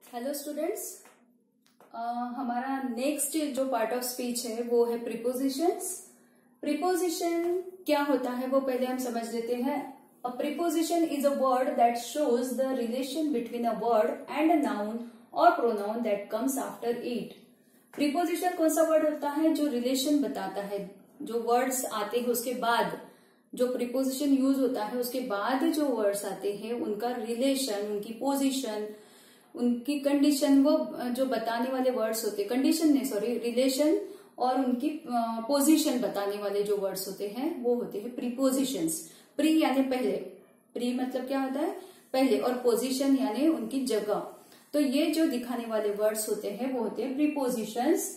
Hello students, हमारा next जो part of speech है वो है प्रीपोजिशंस। प्रीपोजिशन क्या होता है वो पहले हम समझ लेते हैं। A preposition is a word that shows the relation between a word and a noun और pronoun that comes after it. Preposition कौन सा वर्ड होता है जो रिलेशन बताता है, जो वर्ड्स आते हैं उसके बाद, जो प्रीपोजिशन यूज होता है उसके बाद जो वर्ड्स आते हैं उनका रिलेशन, उनकी पोजीशन, उनकी कंडीशन, वो जो बताने वाले वर्ड्स होते हैं, कंडीशन नहीं सॉरी रिलेशन और उनकी पोजीशन बताने वाले जो वर्ड्स होते हैं वो होते हैं प्रीपोजिशंस। प्री यानी पहले, प्री मतलब क्या होता है पहले, और पोजीशन यानी उनकी जगह। तो ये जो दिखाने वाले वर्ड्स होते हैं वो होते हैं prepositions.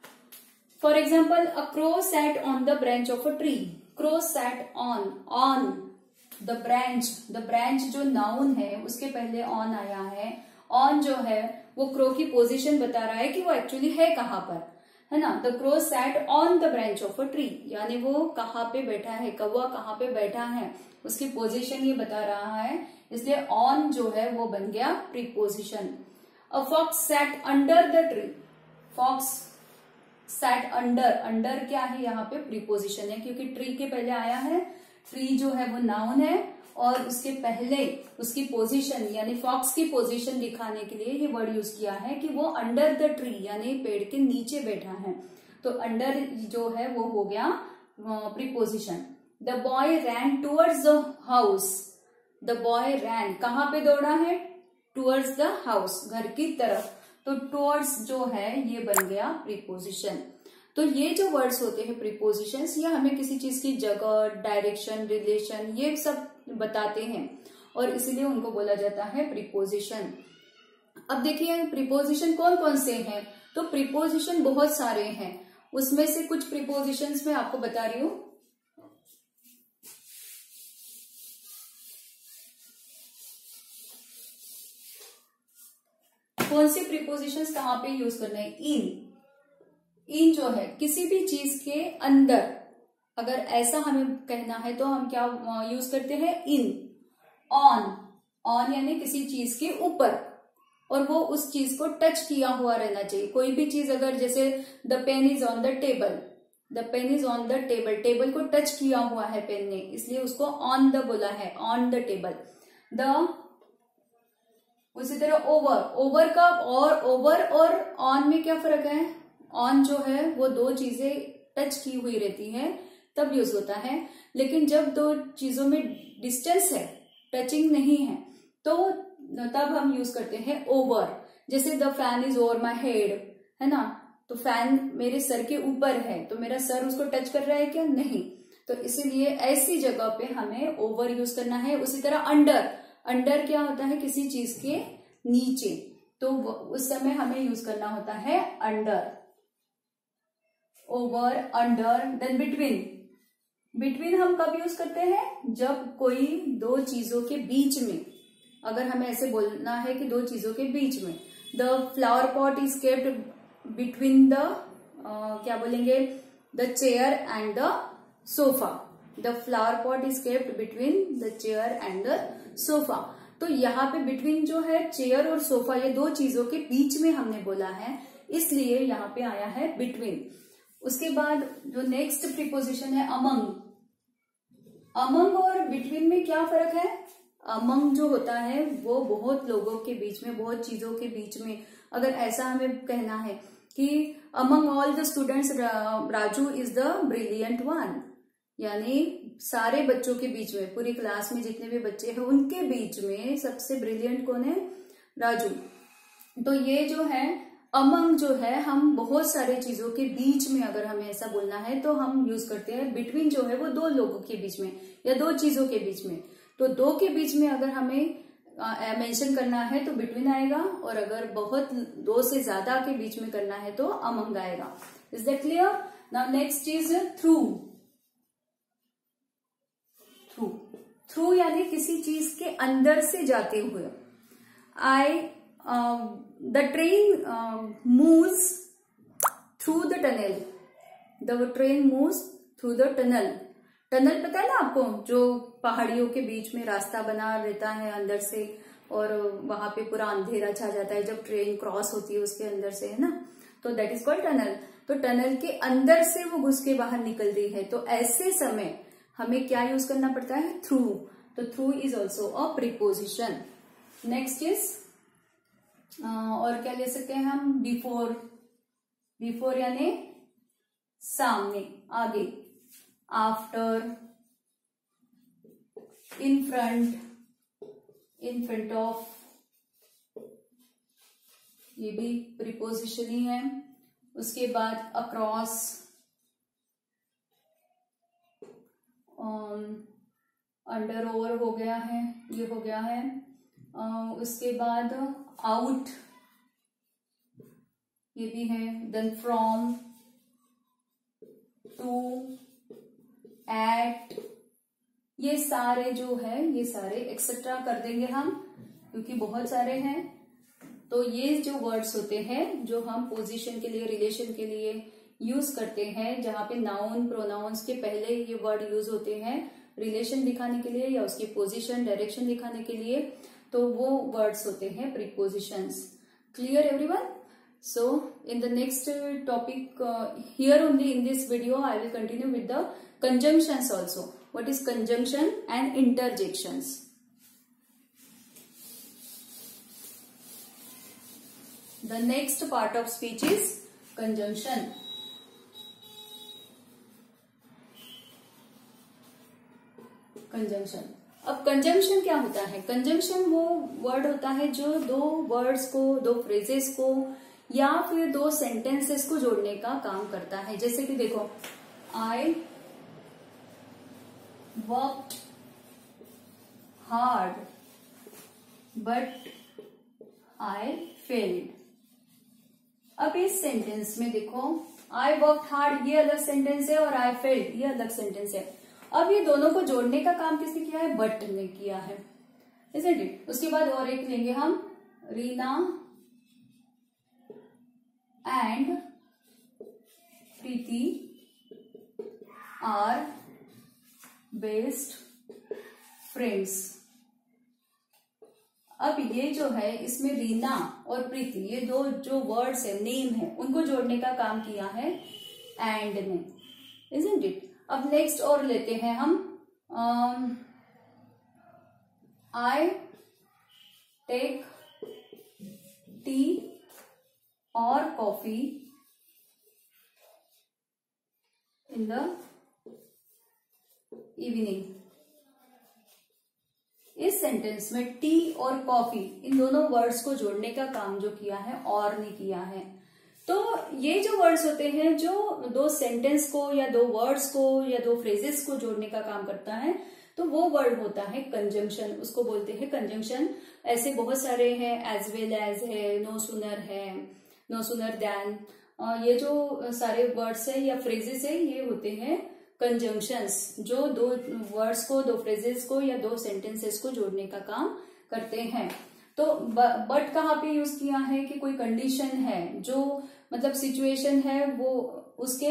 For example, a crow sat on the branch of a tree. Crow sat on the branch जो नाउन है उसके पहले ऑन आया है। ऑन जो है वो क्रो की पोजीशन बता रहा है कि वो एक्चुअली है कहां पर, है ना। The crow sat on the branch of a tree यानी वो कहां पे बैठा है, कौवा कहां पे बैठा है, उसकी पोजीशन ये बता रहा है, इसलिए ऑन जो है वो बन गया preposition. A fox sat under the tree. Fox sat under क्या है यहाँ पे प्रीपोजिशन है, क्योंकि ट्री के पहले आया है। ट्री जो है वो नाउन है और उसके पहले उसकी पोजीशन यानी फॉक्स की पोजीशन दिखाने के लिए ये वर्ड यूज किया है कि वो अंडर द ट्री यानी पेड़ के नीचे बैठा है। तो अंडर जो है वो हो गया preposition. The boy ran towards the house. The boy ran कहाँ पे दौड़ा है, टूवर्ड्स द हाउस, घर की तरफ। तो टूवर्ड्स जो है ये बन गया प्रीपोजिशन। तो ये जो वर्ड्स होते हैं प्रीपोजिशंस, ये हमें किसी चीज की जगह, डायरेक्शन, रिलेशन ये सब बताते हैं और इसलिए उनको बोला जाता है प्रीपोजिशन। अब देखिए प्रीपोजिशन कौन कौन से हैं। तो प्रीपोजिशन बहुत सारे हैं, उसमें से कुछ प्रीपोजिशंस मैं आपको बता रही हूं। कौन से प्रीपोजिशंस कहां पे यूज करना है। इन जो है किसी भी चीज के अंदर, अगर ऐसा हमें कहना है तो हम क्या यूज करते हैं, इन। ऑन यानी किसी चीज के ऊपर, और वो उस चीज को टच किया हुआ रहना चाहिए। कोई भी चीज अगर जैसे the pen is on the table, the pen is on the table, table को टच किया हुआ है पेन ने, इसलिए उसको ऑन द बोला है, ऑन द टेबल। उसी तरह ओवर का ओवर और ऑन में क्या फर्क है। ऑन जो है वो दो चीजें टच की हुई रहती है तब यूज होता है, लेकिन जब दो चीजों में डिस्टेंस है, टचिंग नहीं है, तो तब हम यूज करते हैं ओवर। जैसे the fan is over my head, है ना, तो फैन मेरे सर के ऊपर है तो मेरा सर उसको टच कर रहा है क्या, नहीं। तो इसीलिए ऐसी जगह पे हमें ओवर यूज करना है। उसी तरह अंडर क्या होता है, किसी चीज के नीचे, तो उस समय हमें यूज करना होता है under. Over, under. Then between हम कब यूज करते हैं, जब कोई दो चीजों के बीच में, अगर हमें ऐसे बोलना है कि दो चीजों के बीच में। The flower pot is kept between the क्या बोलेंगे, the chair and the sofa. The flower pot is kept between the chair and the sofa. तो यहाँ पे बिटवीन जो है चेयर और सोफा, ये दो चीजों के बीच में हमने बोला है, इसलिए यहाँ पे आया है बिटवीन। उसके बाद जो नेक्स्ट प्रीपोजिशन है अमंग और बिटवीन में क्या फर्क है। अमंग जो होता है वो बहुत लोगों के बीच में, बहुत चीजों के बीच में, अगर ऐसा हमें कहना है कि among all the students Raju is the brilliant one, यानी सारे बच्चों के बीच में, पूरी क्लास में जितने भी बच्चे हैं उनके बीच में सबसे ब्रिलियंट कौन है, राजू। तो ये जो है अमंग जो है, हम बहुत सारे चीजों के बीच में अगर हमें ऐसा बोलना है तो हम यूज करते हैं। बिटवीन जो है वो दो लोगों के बीच में या दो चीजों के बीच में, तो दो के बीच में अगर हमें मेंशन करना है तो बिटवीन आएगा, और अगर बहुत दो से ज्यादा के बीच में करना है तो अमंग आएगा। Is that clear. Now next is through यानी किसी चीज के अंदर से जाते हुए। The train moves through the tunnel. The train moves through the tunnel. Tunnel पता है ना आपको, जो पहाड़ियों के बीच में रास्ता बना रहता है अंदर से, और वहां पे पूरा अंधेरा छा जाता है जब ट्रेन क्रॉस होती है उसके अंदर से, है ना, तो दैट इज कॉल्ड टनल। तो टनल के अंदर से वो घुस के बाहर निकलती है, तो ऐसे समय हमें क्या यूज करना पड़ता है, थ्रू। तो through is also a preposition. Next is और क्या ले सकते हैं हम, बिफोर। बिफोर यानी सामने, आगे। आफ्टर, इन फ्रंट ऑफ, ये भी प्रीपोजिशन ही है। उसके बाद अक्रॉस, अंडर ओवर हो गया है, ये हो गया है। उसके बाद आउट, ये भी है। देन फ्रॉम, टू, एट, ये सारे जो है, ये सारे एक्सेट्रा कर देंगे हम, क्योंकि बहुत सारे हैं। तो ये जो वर्ड्स होते हैं जो हम पोजीशन के लिए, रिलेशन के लिए यूज करते हैं, जहां पे नाउन प्रोनाउंस के पहले ये वर्ड यूज होते हैं रिलेशन दिखाने के लिए या उसकी पोजीशन, डायरेक्शन दिखाने के लिए, तो वो वर्ड्स होते हैं prepositions. Clear everyone? So in the next topic, here only in this video I will continue with the conjunctions also. What is conjunction and interjections? The next part of speech is conjunction. Conjunction. अब conjunction क्या होता है? Conjunction वो word होता है जो दो words को, दो फ्रेजेस को या फिर दो सेंटेंसेस को जोड़ने का काम करता है। जैसे कि देखो, I worked hard but I failed. अब इस सेंटेंस में देखो, आई वर्कड हार्ड ये अलग सेंटेंस है और आई फेल्ड ये अलग सेंटेंस है। अब ये दोनों को जोड़ने का काम किसने किया है? बट ने किया है, isn't it? उसके बाद और एक लेंगे हम, Reena and Preeti are best friends. अब ये जो है, इसमें रीना और प्रीति, ये दो जो वर्ड्स है, नेम है, उनको जोड़ने का काम किया है एंड ने, isn't it? अब नेक्स्ट और लेते हैं हम, आई टेक टी और कॉफी इन द इवनिंग। इस सेंटेंस में टी और कॉफी इन दोनों वर्ड्स को जोड़ने का काम जो किया है और ने किया है। तो ये जो वर्ड्स होते हैं जो दो सेंटेंस को या दो वर्ड्स को या दो फ्रेजेस को जोड़ने का काम करता है, तो वो वर्ड होता है कंजंक्शन, उसको बोलते हैं कंजंक्शन। ऐसे बहुत सारे हैं, एज वेल एज है, नो सूनर है, नो सूनर देन, ये जो सारे वर्ड्स है या फ्रेजेस है, ये होते हैं कंजंक्शंस, जो दो वर्ड्स को, दो फ्रेजेस को या दो सेंटेंसेस को जोड़ने का काम करते हैं। तो बट कहाँ पे यूज किया है कि कोई कंडीशन है, जो मतलब सिचुएशन है, वो उसके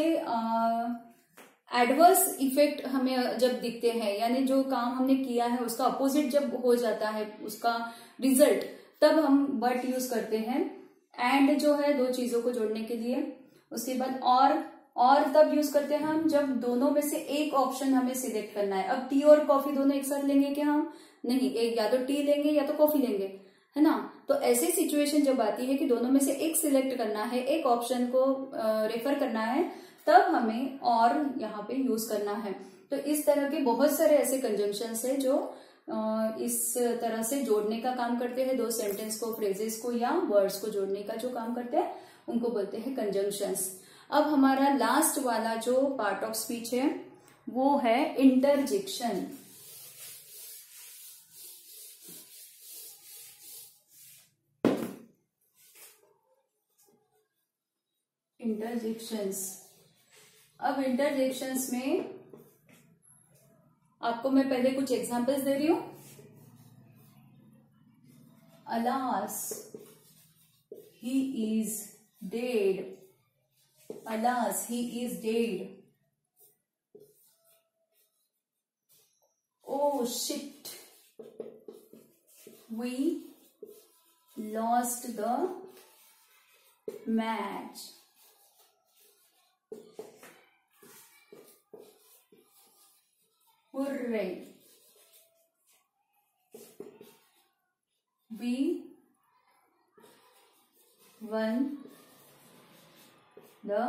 एडवर्स इफेक्ट हमें जब दिखते हैं, यानी जो काम हमने किया है उसका अपोजिट जब हो जाता है उसका रिजल्ट, तब हम बट यूज करते हैं। एंड जो है दो चीजों को जोड़ने के लिए। उसके बाद और तब यूज करते हैं हम जब दोनों में से एक ऑप्शन हमें सिलेक्ट करना है। अब टी और कॉफी दोनों एक साथ लेंगे क्या हम? नहीं, एक या तो टी लेंगे या तो कॉफी लेंगे, है ना। तो ऐसी सिचुएशन जब आती है कि दोनों में से एक सिलेक्ट करना है, एक ऑप्शन को रेफर करना है, तब हमें और यहाँ पे यूज करना है। तो इस तरह के बहुत सारे ऐसे कंजंक्शंस है जो इस तरह से जोड़ने का काम करते हैं, दो सेंटेंस को, फ्रेजेस को या वर्ड्स को जोड़ने का जो काम करते हैं, उनको बोलते हैं कंजंक्शंस। अब हमारा लास्ट वाला जो पार्ट ऑफ स्पीच है वो है इंटरजेक्शन। इंटरजेक्शंस। अब इंटरजेक्शंस में आपको मैं पहले कुछ एग्जांपल्स दे रही हूं। Alas he is dead, alas he is dead. Oh shit we lost the match. Hooray. We won the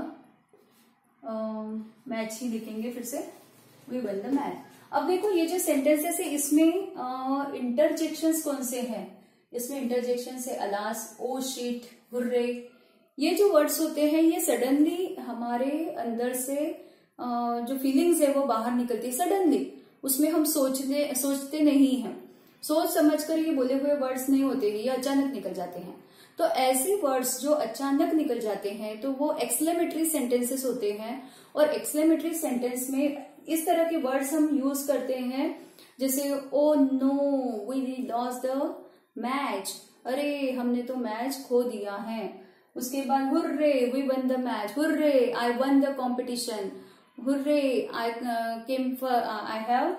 match ही लिखेंगे फिर से, वी वन द मैच। अब देखो ये जो सेंटेंसेस है इसमें इंटरजेक्शंस कौन से हैं? इसमें इंटरजेक्शन है अलास, ओ शिट, हुर्रे। ये जो वर्ड्स होते हैं ये सडनली हमारे अंदर से जो फीलिंग्स है वो बाहर निकलती है सडनली, उसमें हम सोचते नहीं हैं, सोच समझ कर ये बोले हुए वर्ड्स नहीं होते, ये अचानक निकल जाते हैं। तो ऐसे वर्ड्स जो अचानक निकल जाते हैं तो वो एक्सक्लेमेटरी सेंटेंसेस होते हैं। और एक्सक्लेमेटरी सेंटेंस में इस तरह के वर्ड्स हम यूज करते हैं जैसे oh no we lost the match, अरे हमने तो मैच खो दिया है। उसके बाद hooray we won the match, hooray I won the competition, hooray I have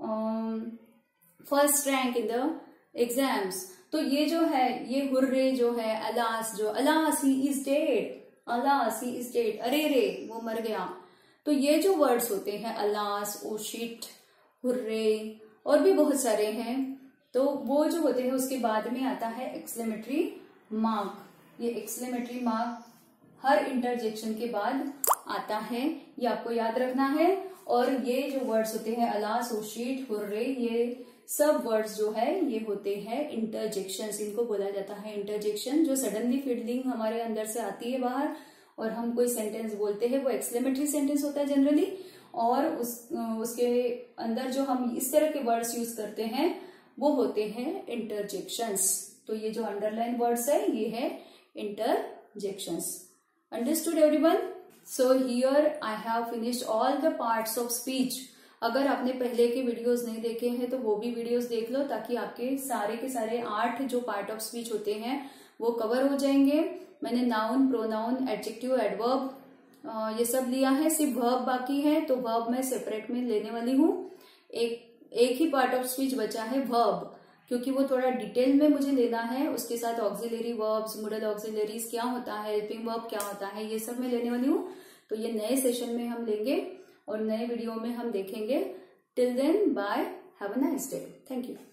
first rank in the exams. तो ये जो है ये हुर्रे जो है, alas he is dead, alas he is dead, अरे रे वो मर गया। तो ये जो वर्ड्स होते हैं अलास, ओ शिट, हुर्रे और भी बहुत सारे हैं, तो वो जो होते हैं उसके बाद में आता है एक्सक्लेमेटरी मार्क। ये एक्सक्लेमेटरी मार्क हर इंटरजेक्शन के बाद आता है, ये आपको याद रखना है। और ये जो वर्ड्स होते हैं अलास, ओ शिट, हुर्रे, ये सब वर्ड्स जो है ये होते हैं इंटरजेक्शंस, इनको बोला जाता है इंटरजेक्शन। जो सडनली फीलिंग हमारे अंदर से आती है बाहर और हम कोई सेंटेंस बोलते हैं वो एक्सक्लेमेटरी सेंटेंस होता है जनरली, और उसके अंदर जो हम इस तरह के वर्ड्स यूज करते हैं वो होते हैं इंटरजेक्शंस। तो ये जो अंडरलाइन वर्ड्स है ये है interjections. Understood everyone? So here I have finished all the parts of speech. अगर आपने पहले के वीडियोस नहीं देखे हैं तो वो भी वीडियोस देख लो, ताकि आपके सारे के सारे 8 जो पार्ट ऑफ स्पीच होते हैं वो कवर हो जाएंगे। मैंने नाउन, प्रोनाउन, एडजेक्टिव, एडवर्ब ये सब लिया है, सिर्फ वर्ब बाकी है, तो वर्ब मैं सेपरेट में लेने वाली हूँ। एक ही पार्ट ऑफ स्पीच बचा है वर्ब, क्योंकि वो थोड़ा डिटेल में मुझे लेना है। उसके साथ ऑक्सिलरी वर्ब्स, मोडल ऑक्सिलरीज क्या होता है, हेल्पिंग वर्ब क्या होता है, ये सब मैं लेने वाली हूँ। तो ये नए सेशन में हम लेंगे और नए वीडियो में हम देखेंगे। Till then bye, have a nice day, thank you.